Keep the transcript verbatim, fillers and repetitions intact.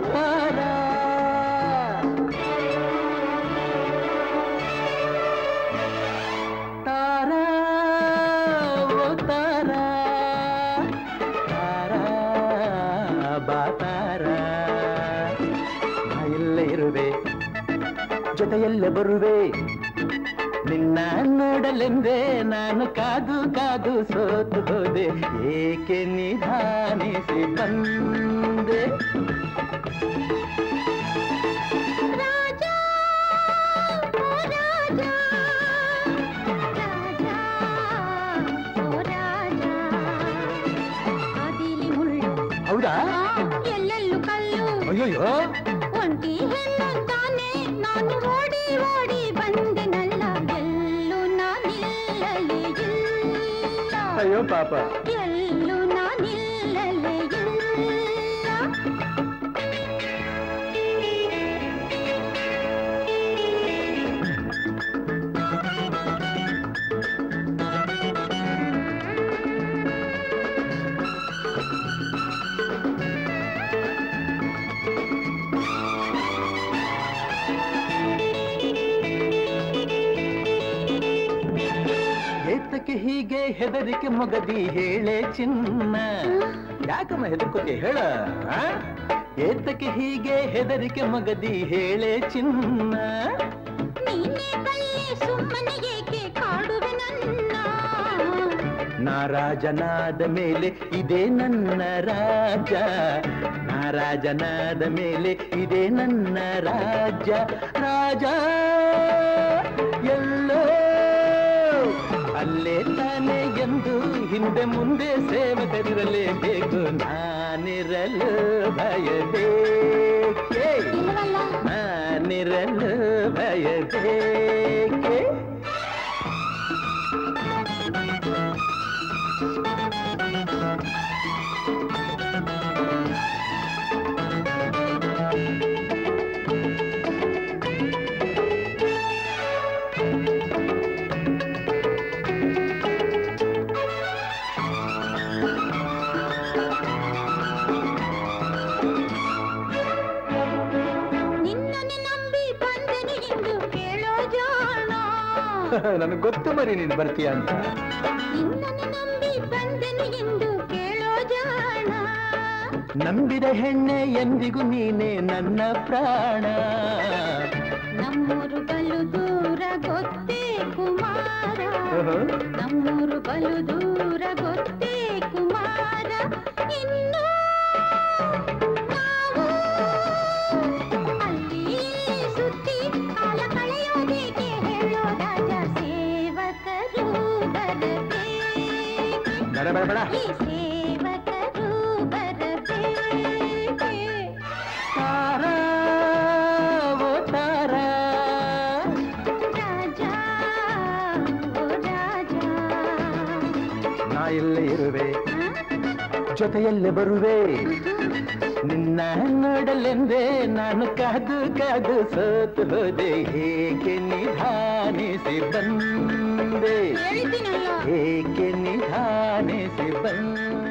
ತಾರಾ ತಾರಾ ಓ ತಾರಾ ತಾರಾ ಬಾ ತಾರಾ ನಾ ಇಲ್ಲೇ ಇರುವೆ ಜೊತೆಯಲ್ಲೇ ಬರುವೆ ನಿನ್ನ ನೋಡಲೆಂದೇ ನಾನು ಕಾದು ಕಾದು ಸೋತು ಹೋದೆ ಏಕೆ ನಿಧಾನಿಸಿ ಬಂದೆ ರಾಜ ಓ ರಾಜ ರಾಜ ಓ ರಾಜ ಆದಿಲಿ ಮುಳ್ಳು ಹೌದಾ ಎಲ್ಲೆಲ್ಲೂ ಕಲ್ಲು ಅಯ್ಯೋ ಒಂಟಿ ಹೆಣ್ಣಂತಾನೆ ನಾನು ಓಡಿ ಓಡಿ ಬಂದೆನಲ್ಲ ಎಲ್ಲೂ ನಾನಿಲ್ಲಲೇ ಇಲ್ಲ ಅಯ್ಯೋ ಪಾಪ ಎಲ್ಲೂ ನಾನಿಲ್ಲಲೇ ಇಲ್ಲ ಏತಕ್ಕೆ ಹೀಗೆ ಹೆದರಿಕೆ ಮೊಗದಿ ಹೇಳೆ ಚಿನ್ನ ಯಾಕಮ್ಮ ಹೆದರ್ಕೋತಿ ಹೇಳ ಏತಕ್ಕೆ ಹೀಗೆ ಹೆದರಿಕೆ ಮೊಗದಿ ಹೇಳೆ ಚಿನ್ನ ನೀನೇ ಬಲ್ಲೆ ಸುಮ್ಮನೆ ಏಕೆ ಕಾಡುವೆ ನನ್ನ ನಾರಾಜನಾದ ಮೇಲೆ ಇದೇ ನನ್ನ ರಾಜ ನಾರಾಜನಾದ ಮೇಲೆ ಇದೇ ನನ್ನ ರಾಜ್ಯ ರಾಜ ಎಲ್ಲೋ ಅಲ್ಲೇ ತಾನೆ ಎಂದು ಹಿಂದೆ ಮುಂದೆ ಸೇವಕರಿರಲೇಬೇಕು ನಾನಿರಲು ಭಯಬೇಕೆ ನಾನಿರಲು ಭಯಬೇಕೆ ನನಗೆ ಗೊತ್ತು ಮರಿ ನೀನು ಬರ್ತೀಯ ಅಂತ ನಂಬಿ ಬಂದೆನು ಎಂದು ಕೇಳೋ ಜಾಣ ನಂಬಿದ ಹೆಣ್ಣೆ ಎಂದಿಗೂ ನೀನೆ ನನ್ನ ಪ್ರಾಣ ನಮ್ಮೂರು ಬಲು ದೂರ ಗೊತ್ತೇ ಕುಮಾರ ನಮ್ಮೂರು ಬಲು ದೂರ ಗೊತ್ತೇ ಕುಮಾರ ಇನ್ನು ನಾವು ಅಲ್ಲಿ ಸುತ್ತಿ ಕಾಲ ಕಳೆಯೋದೇಕೆ ಹೇಳೋ ರಾಜ ಸೇವಕರು ಬರಬೇಕು ಈ ಸೇವಕರು ಬರಬೇಕು ತಾರಾ ಓ ತಾರಾ ರಾಜ ಓ ರಾಜ ನಾ ಇಲ್ಲೇ ಇರುವೆ ಜೊತೆಯಲ್ಲೇ ಬರುವೆ ನಿನ್ನ ನೋಡಲೆಂದೇ ನಾನು ಕಾದು ಕಾದು ಸೋತು ಹೋದೆ ಹೇಗೆ ನಿಧಾನಿಸಿ ಬಂದೆ ಹೇಗೆ ನಿಧಾನಿಸಿ ಬಂದೆ